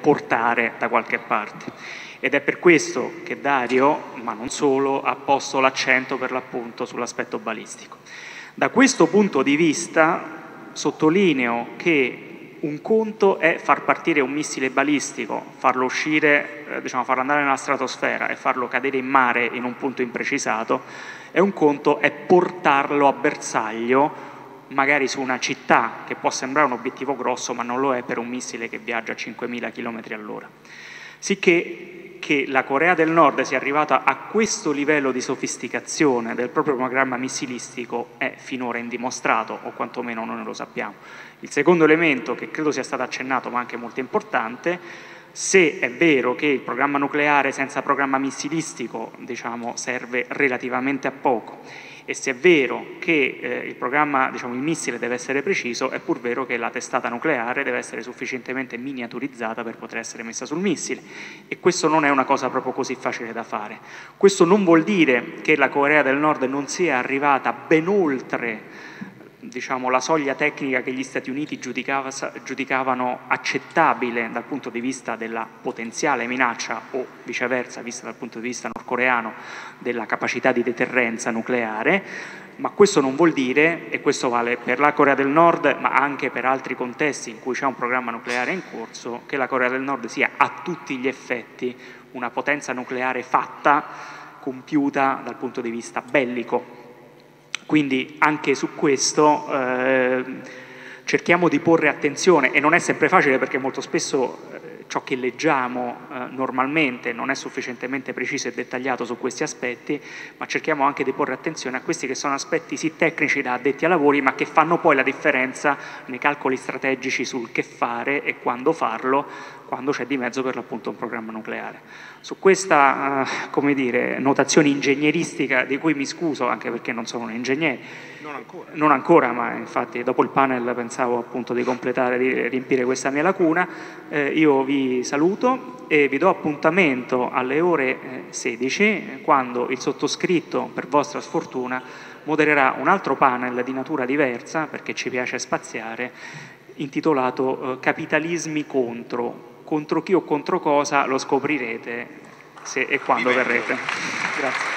portare da qualche parte. Ed è per questo che Dario, ma non solo, ha posto l'accento per l'appunto sull'aspetto balistico. Da questo punto di vista sottolineo che un conto è far partire un missile balistico, farlo uscire, farlo andare nella stratosfera e farlo cadere in mare in un punto imprecisato, e un conto è portarlo a bersaglio magari su una città, che può sembrare un obiettivo grosso, ma non lo è per un missile che viaggia a 5.000 km all'ora. Sicché che la Corea del Nord sia arrivata a questo livello di sofisticazione del proprio programma missilistico è finora indimostrato, o quantomeno non lo sappiamo. Il secondo elemento, che credo sia stato accennato ma anche molto importante: se è vero che il programma nucleare senza programma missilistico serve relativamente a poco, e se è vero che il missile deve essere preciso, è pur vero che la testata nucleare deve essere sufficientemente miniaturizzata per poter essere messa sul missile, e questo non è una cosa proprio così facile da fare. Questo non vuol dire che la Corea del Nord non sia arrivata ben oltre la soglia tecnica che gli Stati Uniti giudicavano accettabile dal punto di vista della potenziale minaccia, o viceversa, vista dal punto di vista nordcoreano, della capacità di deterrenza nucleare, ma questo non vuol dire, e questo vale per la Corea del Nord ma anche per altri contesti in cui c'è un programma nucleare in corso, che la Corea del Nord sia a tutti gli effetti una potenza nucleare fatta, compiuta dal punto di vista bellico. Quindi anche su questo cerchiamo di porre attenzione, e non è sempre facile perché molto spesso ciò che leggiamo normalmente non è sufficientemente preciso e dettagliato su questi aspetti, ma cerchiamo anche di porre attenzione a questi che sono aspetti sì tecnici da addetti ai lavori, ma che fanno poi la differenza nei calcoli strategici sul che fare e quando farlo, quando c'è di mezzo per l'appunto un programma nucleare. Su questa, notazione ingegneristica, di cui mi scuso anche perché non sono un ingegnere, non ancora, ma infatti dopo il panel pensavo appunto di completare, di riempire questa mia lacuna, io vi saluto e vi do appuntamento alle ore 16, quando il sottoscritto, per vostra sfortuna, modererà un altro panel di natura diversa, perché ci piace spaziare, intitolato Capitalismi contro chi o contro cosa lo scoprirete se e quando verrete. Grazie.